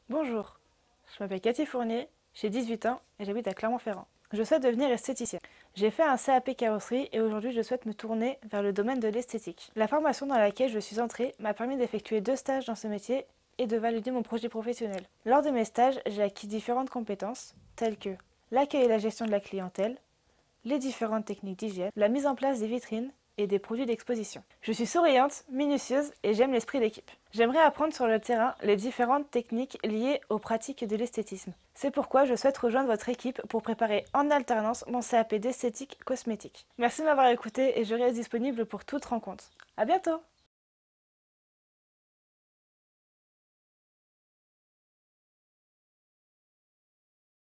Bonjour, je m'appelle Cathy Fournier, j'ai 18 ans et j'habite à Clermont-Ferrand. Je souhaite devenir esthéticienne. J'ai fait un CAP carrosserie et aujourd'hui je souhaite me tourner vers le domaine de l'esthétique. La formation dans laquelle je suis entrée m'a permis d'effectuer 2 stages dans ce métier et de valider mon projet professionnel. Lors de mes stages, j'ai acquis différentes compétences telles que l'accueil et la gestion de la clientèle, les différentes techniques d'hygiène, la mise en place des vitrines et des produits d'exposition. Je suis souriante, minutieuse et j'aime l'esprit d'équipe. J'aimerais apprendre sur le terrain les différentes techniques liées aux pratiques de l'esthétisme. C'est pourquoi je souhaite rejoindre votre équipe pour préparer en alternance mon CAP d'esthétique cosmétique. Merci de m'avoir écouté et je reste disponible pour toute rencontre. À bientôt!